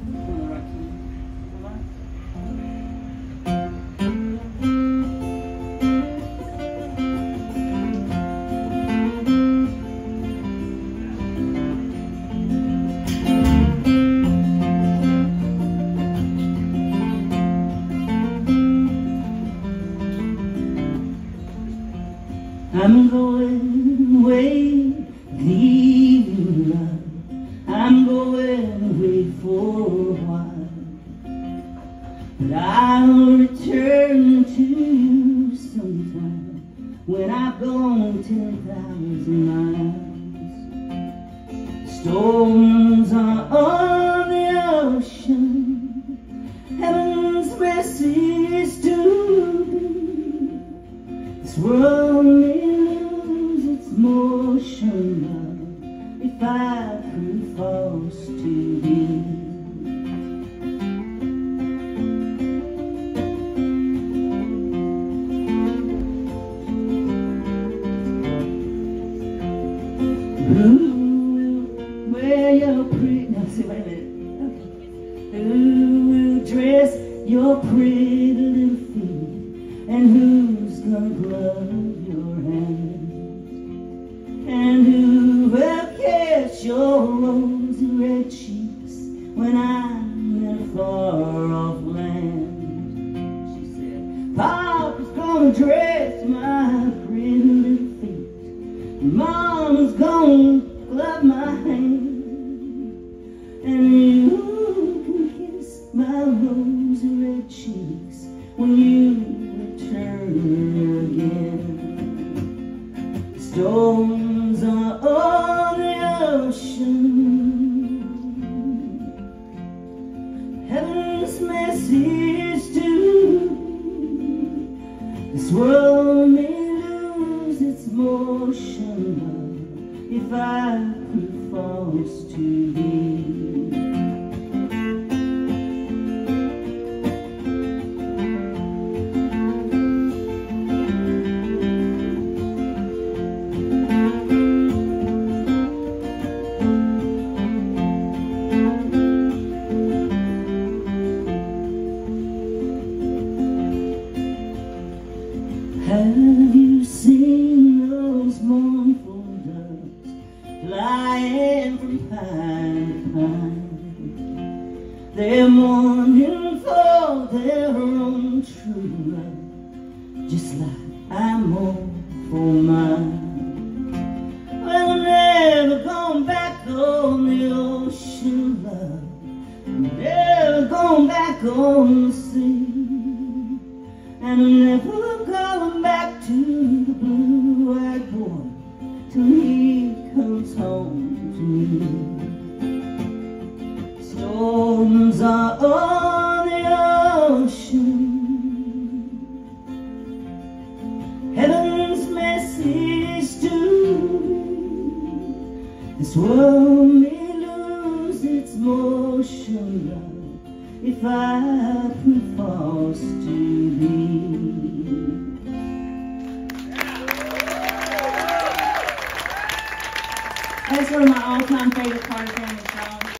I'm going away, leaving love. I'm going away for a while, but I'll return to you sometime when I've gone 10,000 miles. Storms are on the ocean, heaven's message to me. This world may lose its motion, love, if I prove false to thee. Who will wear your pretty... No, see, wait a minute. Okay. Who will dress your pretty little feet? And who's gonna glove your hands? And who will kiss your rosy red cheeks when I'm in a far-off land? She said, Papa's gonna dress my pretty little feet, and Mama's gonna glove my hand, and you can kiss my rosy red cheeks when you return again. Storms are on the ocean, heaven's message to me. This world may lose its motion, love, if I prove false to thee. Have you seen those mournful doves flying from pine to pine? They're mourning for their own true love, just like I mourn for mine. Well, I'm never going back on the ocean, love. I'm never going back on the sea. And I'm never going back to the blue-eyed boy till he comes home to me. Storms are on the ocean, heaven's message to me. This world may lose its motion, love, if I